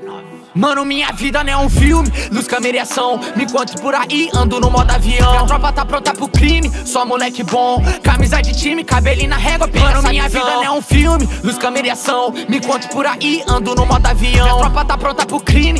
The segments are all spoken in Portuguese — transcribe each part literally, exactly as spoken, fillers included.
Mano, minha vida não é um filme, luz, câmera e ação. Me encontro por aí, ando no modo avião. Minha tropa tá pronta pro crime, só moleque bom. Camisa de time, cabelinho na régua, pega essa visão. Mano, minha vida não é um filme, luz, câmera e ação. Me encontro por aí, ando no modo avião. Minha tropa tá pronta pro crime.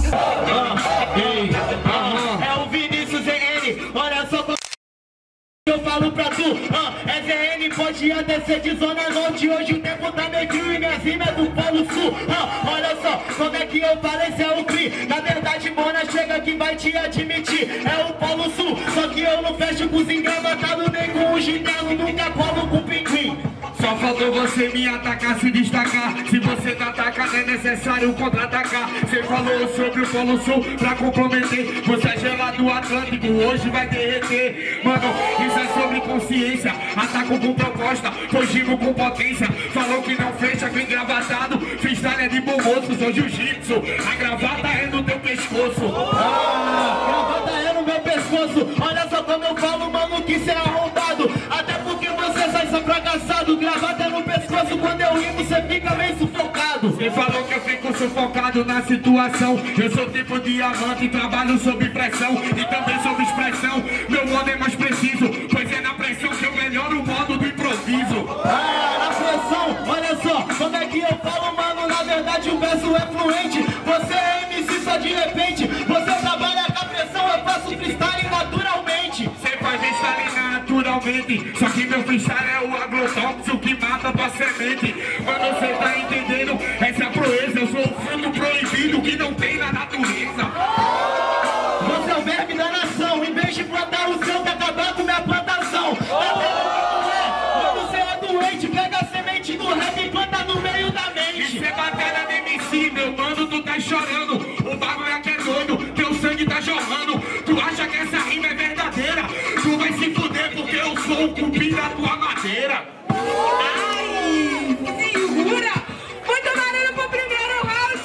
É o Vinícius Z N, olha só como eu falo pra tu. É Z N, pode até ser de zona norte. Hoje o tempo tá meio frio e minha rima é do Polo Sul. Olha só como é que eu pareço, é o Cri. Na verdade, mona, chega que vai te admitir. É o Polo Sul, só que eu não fecho com os engravatados, nem com o gitano, nunca colo com o pinguim. Só faltou você me atacar, se destacar. Se você não ataca, não é necessário contra-atacar. Você falou sobre o Polo Sul pra comprometer. Você é gelado do Atlântico, hoje vai derreter. Mano, isso é sobre consciência. Ataco com proposta, fugimos com potência. Falou que não fecha com engravatado. Freestyle é de bom moço, sou jiu-jitsu. A gravata é no teu pescoço. Ah, gravata é no meu pescoço. Olha só como eu falo, mano, que cê é arrombado. Até porque você sai só fracassado. Gravata no pescoço, quando eu rimo você fica meio sufocado. Você falou que eu fico sufocado na situação. Eu sou tipo diamante, trabalho sob pressão e também sob expressão. Meu modo é mais preciso, pois é na pressão que eu melhoro o modo do improviso. Ah, na pressão, olha só como é que eu falo, mano. Na verdade o verso é fluente. Você é M C só de repente. Você trabalha com a pressão, eu faço freestyle naturalmente. Você faz freestyle naturalmente, só que meu freestyle é o agrotóxico que mata tua semente. Mano, você tá entendendo? Essa é a proeza, eu sou o fruto proibido que não tem na natureza. Você é o verme da nação, em vez de plantar o seu, tá acabando com minha plantação. Tá vendo que não é? Quando você é doente, pega a semente do rap e planta no meio da mente. Isso é batalha de M C, meu mano, tu tá chorando. O bagulho aqui é doido, teu sangue tá jorrando. Tu acha que essa rima é verdadeira? Tu vai se fuder porque eu sou o cupim da tua madeira. Ai, segura! Muito barulho pro primeiro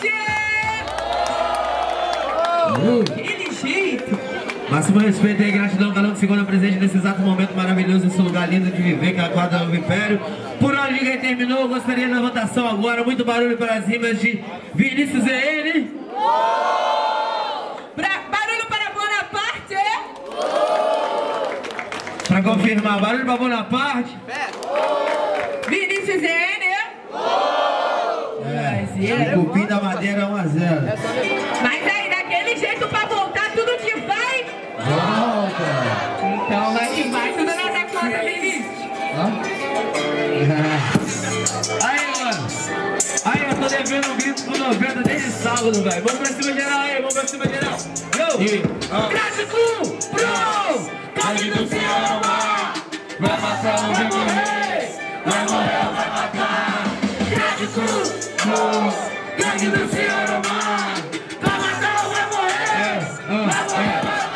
round! Uh. Aquele jeito! Máximo respeito e gratidão, galão que segura presente nesse exato momento maravilhoso, esse lugar lindo de viver, que é a quadra do Império. Por onde ninguém terminou, eu gostaria da votação agora. Muito barulho pelas rimas de Vinícius Z N. Pra, barulho para Bonaparte! Pra confirmar, barulho pra Bonaparte. Vinícius Z N. É, o cupim da madeira um a zero. Mas aí, daquele jeito pra voltar tudo que vai. Volta. Então vai que vai tudo nessa conta, Vinícius. Aí, mano. Aí, eu tô devendo um grito pro noventa desde sábado, velho. Vamos pra cima geral aí, vamos pra cima geral. Yo! Gratidão pro Caminho do Senhor, vai matar o Vivo Rei. Vai morrer, vai matar. Gratidão pro Caminho do Senhor, vai matar ou vai morrer. Vai morrer, vai matar.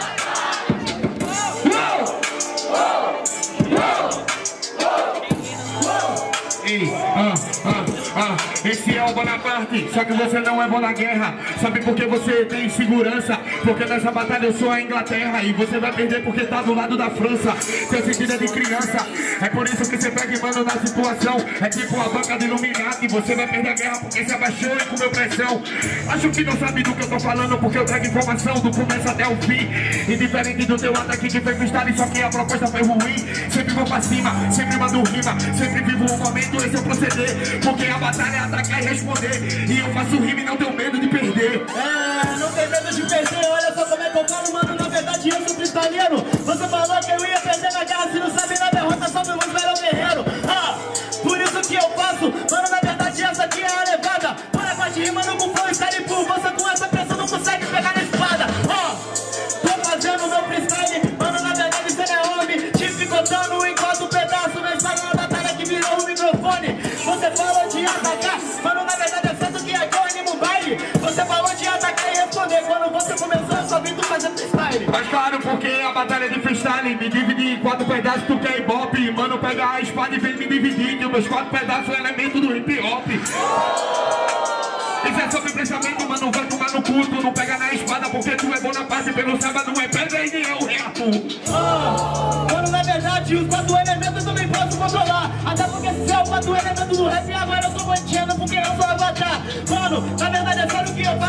Ei, ah, ah, ah, esse é o Bonaparte, só que você não é bom na guerra. Sabe por que você tem segurança? Porque nessa batalha eu sou a Inglaterra e você vai perder porque tá do lado da França. Seu sentido é de criança, é por isso que você pega e manda na situação. É tipo a banca do Illuminati, você vai perder a guerra porque se abaixou e comeu pressão. Acho que não sabe do que eu tô falando porque eu trago informação do começo até o fim. E diferente do teu ataque que foi freestyle, só que a proposta foi ruim. Sempre vou pra cima, sempre mando rima, sempre vivo o momento, esse é o proceder. Porque a batalha é atacar e responder. E eu faço rima e não tenho medo de perder. É, não tem medo de perder, olha só como é que eu falo, mano. Na verdade eu sou cristalino. Você falou que eu ia perder na guerra, se não sabe na derrota, só meu irmão era o guerreiro. Ah, por isso que eu faço, mano, na verdade essa aqui é a levada. Bora com a rima, não com flow, Excalibur. Você com essa pressão não consegue pegar na espada. Ó, oh, tô fazendo meu freestyle, mano, na verdade você não é homem. Te picotando enquanto um pedaço, mas sai uma batalha que virou o microfone. Você falou de atacar, mano, na verdade é certo que é que eu animo o baile. Você falou de atacar e responder, quando você começou eu só vi tu fazendo freestyle. Mas claro, porque a batalha de freestyle me divide em quatro pedaços, tu quer ibope. Mano, pega a espada e vem me dividir, que os meus quatro pedaços são elemento do hip hop. Isso é sobre pensamento, mano, vai tomar no cu. Tu não pega na espada porque tu é bom na parte. Pelo sábado não é pedra e nem é o reato. Oh, mano, na verdade os quatro elementos eu também posso controlar. Até porque se é o quatro elementos do rap, agora eu tô mantendo porque eu sou avatar. Mano, na verdade é sério que eu falo, por isso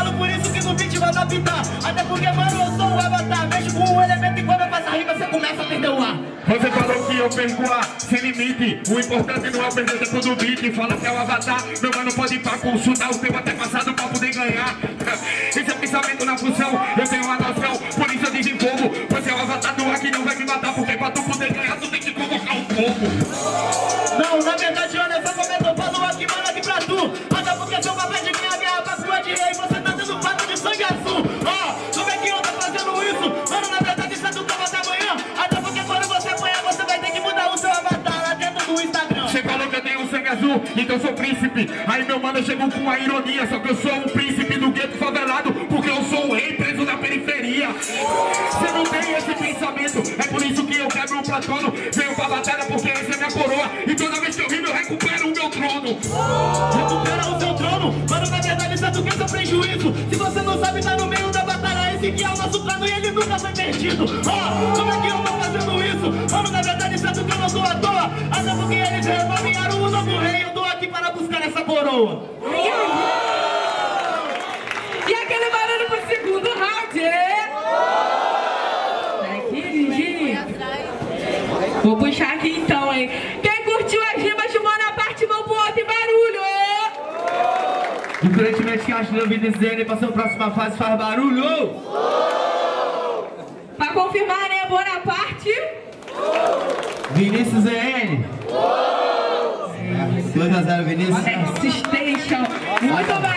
isso que no beat vai adaptar. Até porque, mano, eu sou um avatar. Mexo com um elemento e quando eu faço a rima, você começa a perder o ar. Você falou que eu perco ar sem limite. O importante não é perder tempo do beat. Fala que é o avatar, meu mano pode ir pra consultar o tempo até passado pra poder ganhar. Esse é o pensamento na função, eu tenho uma noção, por isso eu desenvolvo. Você é o avatar do ar que não vai me matar, porque pra tu poder ganhar tu tem que convocar um povo. Não, na verdade, olha só como é que eu falo aqui, mano, aqui pra tu. Até porque seu papel de ganhar guerra pra sua de rei, você tá tendo pato de sangue azul. Ó, oh, como é que eu tô fazendo isso? Mano, na verdade, isso é do tava da manhã. Até porque quando você apanhar, você vai ter que mudar o seu avatar lá dentro do Instagram. Você falou que eu tenho um sangue azul, então eu sou príncipe. Aí meu mano chegou com uma ironia, só que eu sou um príncipe do gueto favelado, porque eu sou um rei preso na periferia. Você não tem esse pensamento, é por isso que eu quebro o platono. Venho pra batalha porque essa é minha coroa, e toda vez que eu rimo eu recupero o meu trono. Recupera o seu trono, mano, na verdade isso é do que é seu prejuízo. Se você não sabe, tá no meio da batalha, esse que é o nosso plano e ele nunca foi perdido. Ó, oh, como é que eu tô fazendo isso? Mano, na verdade isso é do que eu não sou à toa. Até porque eles renomearam o novo rei, eu tô aqui para buscar essa coroa. E aquele barulho pro segundo round, é? Aqui, Gigi. Vou puxar aqui então, hein? Quem curtiu as rimas de Bonaparte, vão pro outro barulho, é? Diferentemente que acho que eu vi dizer, passou a próxima fase, faz barulho. Pra confirmar, né, Bonaparte? Vinícius E N. dois a zero Vinícius. Assistência. Muito bem.